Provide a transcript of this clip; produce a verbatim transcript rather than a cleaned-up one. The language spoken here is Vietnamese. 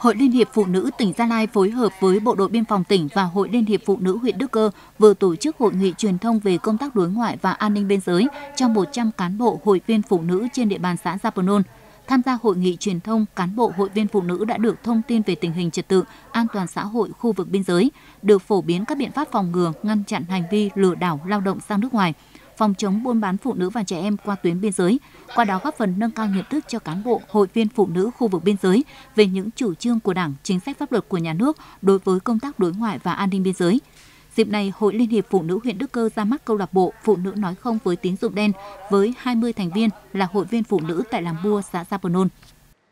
Hội Liên hiệp Phụ nữ tỉnh Gia Lai phối hợp với Bộ đội Biên phòng tỉnh và Hội Liên hiệp Phụ nữ huyện Đức Cơ vừa tổ chức hội nghị truyền thông về công tác đối ngoại và an ninh biên giới cho một trăm cán bộ hội viên phụ nữ trên địa bàn xã Gia Pờ Nôn. Tham gia hội nghị truyền thông, cán bộ hội viên phụ nữ đã được thông tin về tình hình trật tự, an toàn xã hội khu vực biên giới, được phổ biến các biện pháp phòng ngừa, ngăn chặn hành vi lừa đảo lao động sang nước ngoài, phòng chống buôn bán phụ nữ và trẻ em qua tuyến biên giới, qua đó góp phần nâng cao nhận thức cho cán bộ, hội viên phụ nữ khu vực biên giới về những chủ trương của Đảng, chính sách pháp luật của nhà nước đối với công tác đối ngoại và an ninh biên giới. Dịp này, Hội Liên hiệp Phụ nữ huyện Đức Cơ ra mắt câu lạc bộ Phụ nữ nói không với tín dụng đen với hai mươi thành viên là hội viên phụ nữ tại làng Bua, xã Gia Pờ Nôn.